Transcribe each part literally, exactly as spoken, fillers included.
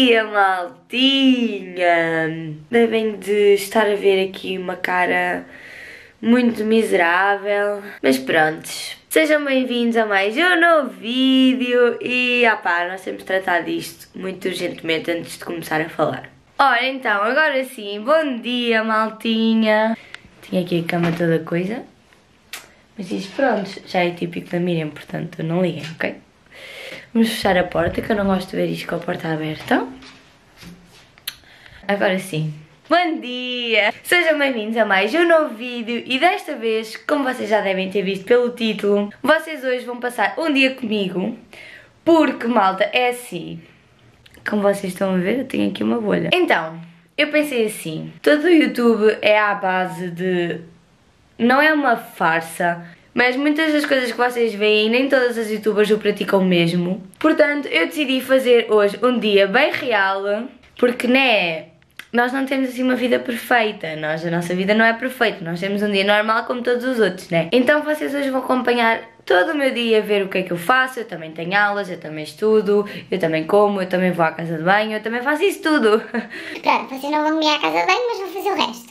dia, maltinha! Devem de estar a ver aqui uma cara muito miserável, mas prontos. Sejam bem-vindos a mais um novo vídeo e, ah pá, nós temos de tratar disto muito urgentemente antes de começar a falar. Ora, então, agora sim, bom dia, maltinha! Tinha aqui a cama toda coisa, mas isto, pronto, já é típico da Miriam, portanto, não liguem, ok? Vamos fechar a porta, que eu não gosto de ver isto com a porta aberta. Agora sim. Bom dia! Sejam bem-vindos a mais um novo vídeo e desta vez, como vocês já devem ter visto pelo título, vocês hoje vão passar um dia comigo, porque, malta, é assim. Como vocês estão a ver, eu tenho aqui uma bolha. Então, eu pensei assim, todo o YouTube é à base de... não é uma farsa, mas muitas das coisas que vocês veem, nem todas as youtubers o praticam mesmo. Portanto, eu decidi fazer hoje um dia bem real, porque, né, nós não temos assim uma vida perfeita, nós, a nossa vida não é perfeita, nós temos um dia normal como todos os outros, né? Então vocês hoje vão acompanhar todo o meu dia, ver o que é que eu faço. Eu também tenho aulas, eu também estudo, eu também como, eu também vou à casa de banho, eu também faço isso tudo. Pronto, vocês não vão comer à casa de banho, mas vão fazer o resto.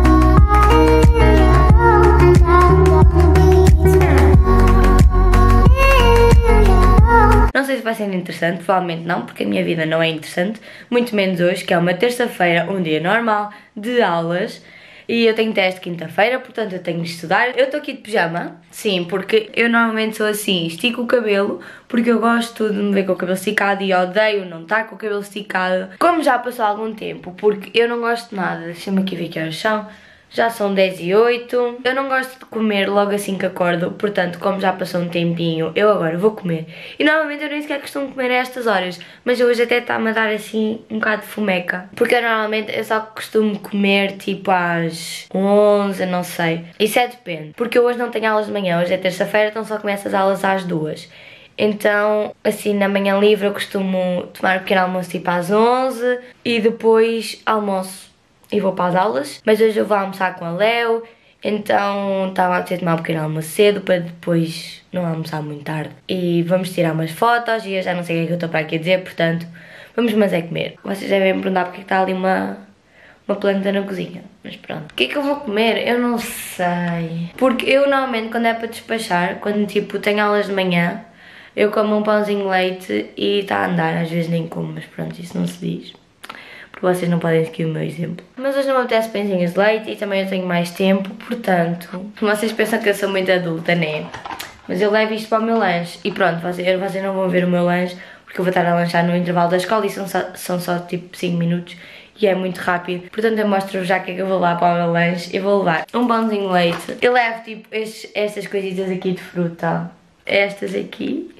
Não sei se vai ser interessante, provavelmente não, porque a minha vida não é interessante, muito menos hoje, que é uma terça-feira, um dia normal de aulas, e eu tenho teste quinta-feira, portanto eu tenho de estudar. Eu estou aqui de pijama, sim, porque eu normalmente sou assim, estico o cabelo, porque eu gosto de me ver com o cabelo esticado e odeio não estar com o cabelo esticado, como já passou algum tempo, porque eu não gosto de nada. Deixa-me aqui ver que horas são. Já são dez e oito. Eu não gosto de comer logo assim que acordo, portanto, como já passou um tempinho, eu agora vou comer. E normalmente eu nem sequer costumo comer a estas horas, mas hoje até está-me a dar assim um bocado de fomeca. Porque eu normalmente eu só costumo comer tipo às onze, não sei. Isso é depende, porque eu hoje não tenho aulas de manhã, hoje é terça-feira, então só começo as aulas às duas. Então, assim, na manhã livre eu costumo tomar um pequeno almoço tipo às onze e depois almoço e vou para as aulas, mas hoje eu vou almoçar com a Léo, então estava a ter tomar um pequeno almoço cedo para depois não almoçar muito tarde. E vamos tirar umas fotos e eu já não sei o que é que eu estou para aqui a dizer, portanto, vamos mas é comer. Vocês devem me perguntar porque está ali uma, uma planta na cozinha, mas pronto. O que é que eu vou comer? Eu não sei. Porque eu normalmente quando é para despachar, quando tipo tenho aulas de manhã, eu como um pãozinho de leite e está a andar, às vezes nem como, mas pronto, isso não se diz. Porque vocês não podem seguir o meu exemplo. Mas hoje não me apetece pãezinhos de leite e também eu tenho mais tempo, portanto... Vocês pensam que eu sou muito adulta, né? Mas eu levo isto para o meu lanche. E pronto, vocês, vocês não vão ver o meu lanche, porque eu vou estar a lanchar no intervalo da escola e são só, são só tipo cinco minutos. E é muito rápido. Portanto eu mostro-vos já o que é que eu vou levar para o meu lanche. Eu vou levar um pãozinho de leite. Eu levo tipo estes, estas coisitas aqui de fruta. Estas aqui.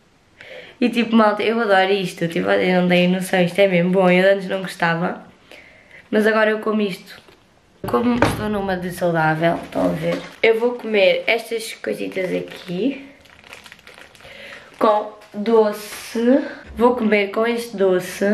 E tipo, malta, eu adoro isto, tipo, eu não tenho noção, isto é mesmo bom, eu antes não gostava, mas agora eu como isto. Como estou numa de saudável, estão a ver, eu vou comer estas coisitas aqui, com doce, vou comer com este doce,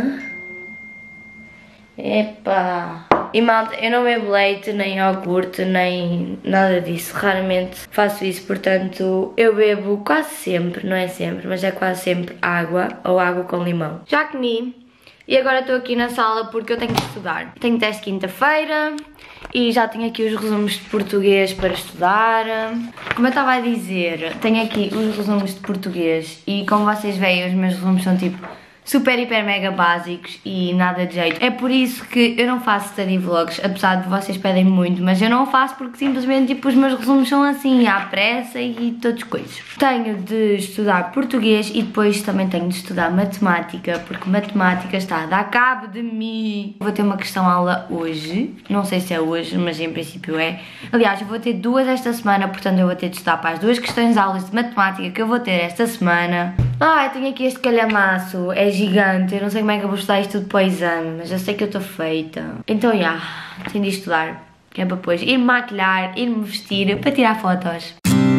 epá... E malta, eu não bebo leite, nem iogurte, nem nada disso, raramente faço isso, portanto eu bebo quase sempre, não é sempre, mas é quase sempre água ou água com limão. Já comi e agora estou aqui na sala porque eu tenho que estudar. Tenho teste quinta-feira e já tenho aqui os resumos de português para estudar. Como eu estava a dizer, tenho aqui os resumos de português e como vocês veem os meus resumos são tipo... super, hiper, mega básicos e nada de jeito. É por isso que eu não faço study vlogs, apesar de vocês pedem muito, mas eu não faço porque simplesmente tipo os meus resumos são assim, à pressa e todas coisas. Tenho de estudar português e depois também tenho de estudar matemática, porque matemática está a dar cabo de mim. Vou ter uma questão aula hoje, não sei se é hoje, mas em princípio é. Aliás, eu vou ter duas esta semana, portanto eu vou ter de estudar para as duas questões aulas de matemática que eu vou ter esta semana. Ah, eu tenho aqui este calhamaço, é gigante, eu não sei como é que eu vou estudar isto tudo para o exame, mas eu sei que eu estou feita. Então, já, yeah, tenho de estudar, que é para depois ir-me maquilhar, ir-me vestir, para tirar fotos.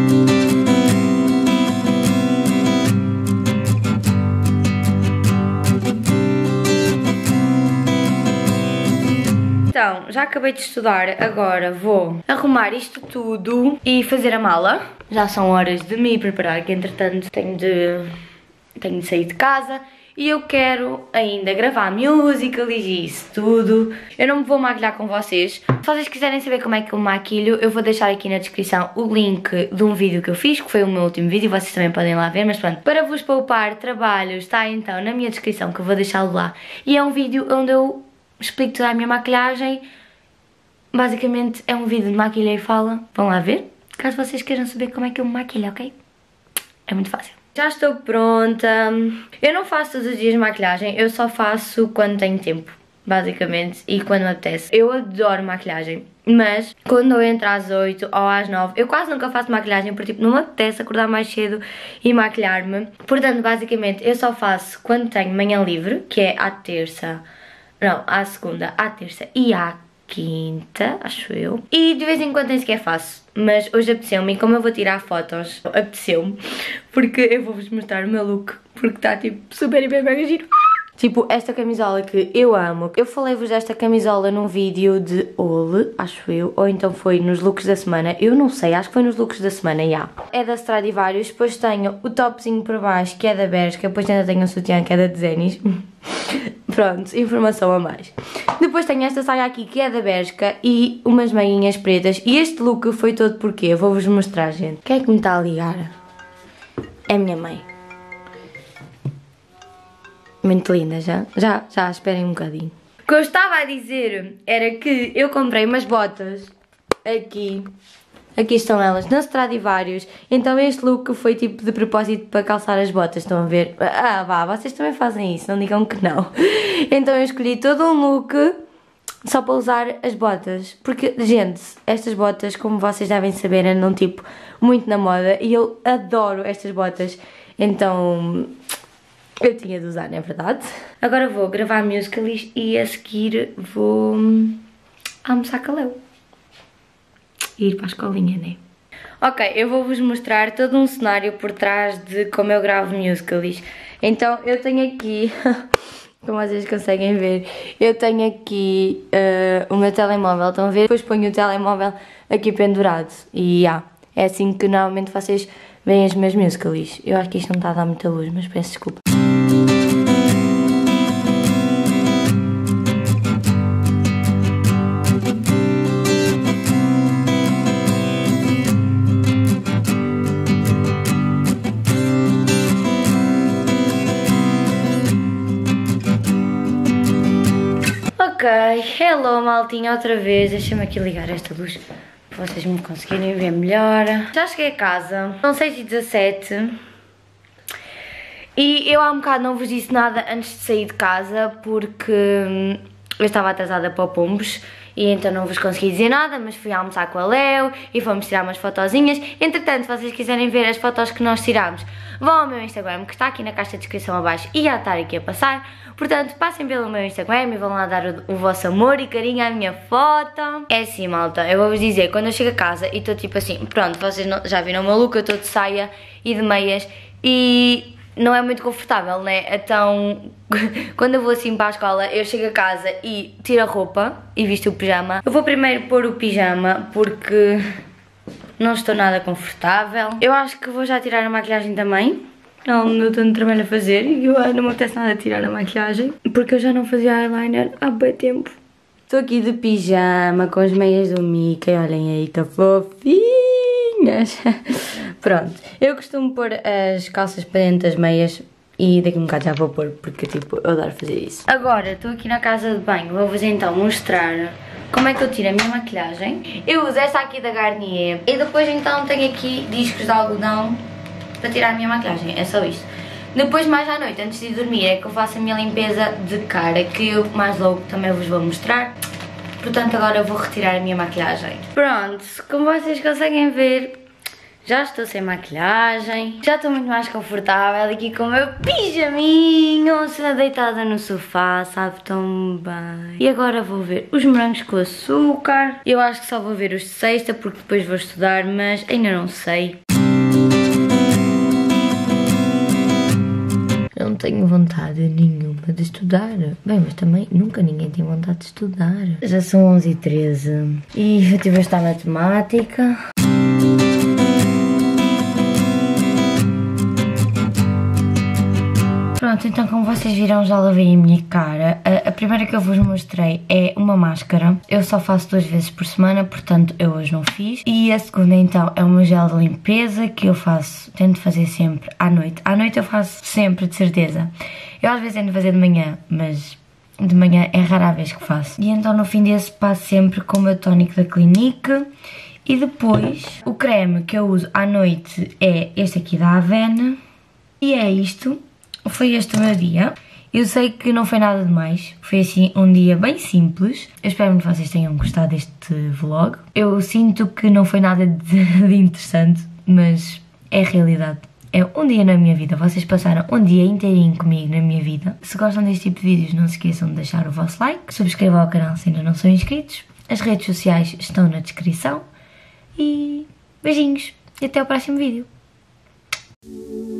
Então, já acabei de estudar, agora vou arrumar isto tudo e fazer a mala. Já são horas de me preparar, que entretanto tenho de... tenho de sair de casa e eu quero ainda gravar musicals e isso tudo. Eu não me vou maquilhar com vocês. Se vocês quiserem saber como é que eu me maquilho, eu vou deixar aqui na descrição o link de um vídeo que eu fiz, que foi o meu último vídeo, vocês também podem lá ver, mas pronto. Para vos poupar trabalho, está então na minha descrição, que eu vou deixá-lo lá. E é um vídeo onde eu explico toda a minha maquilhagem. Basicamente é um vídeo de maquilha e fala. Vão lá ver, caso vocês queiram saber como é que eu me maquilho, ok? É muito fácil. Já estou pronta. Eu não faço todos os dias maquilhagem, eu só faço quando tenho tempo, basicamente, e quando me apetece. Eu adoro maquilhagem, mas quando eu entro às oito ou às nove, eu quase nunca faço maquilhagem, porque tipo, não me apetece acordar mais cedo e maquilhar-me. Portanto, basicamente, eu só faço quando tenho manhã livre, que é à terça, não, à segunda, à terça e à quinta, acho eu. E de vez em quando nem sequer faço, mas hoje apeteceu-me, e como eu vou tirar fotos, apeteceu-me, porque eu vou-vos mostrar o meu look, porque está tipo super, hiper, mega giro. Tipo, esta camisola que eu amo. Eu falei-vos desta camisola num vídeo de haul, acho eu, ou então foi nos looks da semana, eu não sei, acho que foi nos looks da semana, já. Yeah. É da Stradivarius, depois tenho o topzinho por baixo, que é da Bershka, depois ainda tenho o sutiã, que é da Zenis. Pronto, informação a mais. Depois tenho esta saia aqui, que é da Bershka, e umas meinhas pretas. E este look foi todo porque eu vou-vos mostrar, gente. Quem é que me está a ligar? É a minha mãe. Muito linda, já? Já, já, esperem um bocadinho. O que eu estava a dizer era que eu comprei umas botas aqui. Aqui estão elas, na Stradivarius. Então este look foi tipo de propósito para calçar as botas, estão a ver? Ah, vá, vocês também fazem isso, não digam que não. Então eu escolhi todo um look só para usar as botas. Porque, gente, estas botas, como vocês devem saber, andam tipo muito na moda. E eu adoro estas botas. Então eu tinha de usar, não é verdade? Agora vou gravar musicals e a seguir vou almoçar com a Leo. E ir para a escolinha, né? Ok, eu vou-vos mostrar todo um cenário por trás de como eu gravo musicals. Então eu tenho aqui, como vocês conseguem ver, eu tenho aqui uh, o meu telemóvel, estão a ver? Depois ponho o telemóvel aqui pendurado e yeah, é assim que normalmente vocês veem as minhas musicals. Eu acho que isto não está a dar muita luz, mas peço desculpa. Ok, hello maltinha outra vez, deixa-me aqui ligar esta luz para vocês me conseguirem ver melhor. Já cheguei a casa, são seis e dezassete e eu há um bocado não vos disse nada antes de sair de casa porque eu estava atrasada para o Pombos e então não vos consegui dizer nada, mas fui almoçar com a Leo e fomos tirar umas fotozinhas. Entretanto, se vocês quiserem ver as fotos que nós tiramos, vão ao meu Instagram, que está aqui na caixa de descrição abaixo e já está aqui a passar. Portanto, passem pelo meu Instagram e vão lá dar o, o vosso amor e carinho à minha foto. É assim, malta, eu vou-vos dizer, quando eu chego a casa e estou tipo assim, pronto, vocês não, já viram o meu look, eu estou de saia e de meias e não é muito confortável, né? Então, quando eu vou assim para a escola, eu chego a casa e tiro a roupa e visto o pijama. Eu vou primeiro pôr o pijama porque não estou nada confortável. Eu acho que vou já tirar a maquilhagem também. Não, não tanto trabalho a fazer e eu não me apetece nada tirar a maquilhagem porque eu já não fazia eyeliner há bem tempo. Estou aqui de pijama com as meias do Mickey, olhem aí, que fofinhas. Pronto, eu costumo pôr as calças para dentro das meias e daqui a um bocado já vou pôr porque tipo, eu adoro fazer isso. Agora estou aqui na casa de banho, vou-vos então mostrar como é que eu tiro a minha maquilhagem. Eu uso esta aqui da Garnier e depois então tenho aqui discos de algodão para tirar a minha maquilhagem, é só isto. Depois mais à noite, antes de dormir, é que eu faço a minha limpeza de cara, que eu mais logo também vos vou mostrar. Portanto agora eu vou retirar a minha maquilhagem. Pronto, como vocês conseguem ver, já estou sem maquilhagem, já estou muito mais confortável aqui com o meu pijaminho, sendo deitada no sofá, sabe tão bem. E agora vou ver os morangos com açúcar. Eu acho que só vou ver os de sexta porque depois vou estudar, mas ainda não sei. Não tenho vontade nenhuma de estudar. Bem, mas também nunca ninguém tem vontade de estudar. Já são onze e treze e eu tive a estudar matemática. Pronto, Pronto, então como vocês viram já lavei a minha cara. A, a primeira que eu vos mostrei é uma máscara. Eu só faço duas vezes por semana, portanto eu hoje não fiz. E a segunda então é uma gel de limpeza que eu faço, tento fazer sempre à noite. À noite eu faço sempre, de certeza. Eu às vezes tento fazer de manhã, mas de manhã é rara a vez que faço. E então no fim desse passo sempre com o meu tónico da Clinique. E depois o creme que eu uso à noite é este aqui da Avene. E é isto. Foi este o meu dia. Eu sei que não foi nada demais, foi assim um dia bem simples. Eu espero que vocês tenham gostado deste vlog. Eu sinto que não foi nada de, de interessante, mas é a realidade. É um dia na minha vida, vocês passaram um dia inteirinho comigo na minha vida. Se gostam deste tipo de vídeos, não se esqueçam de deixar o vosso like, subscrevam ao canal se ainda não são inscritos. As redes sociais estão na descrição. E beijinhos e até o próximo vídeo.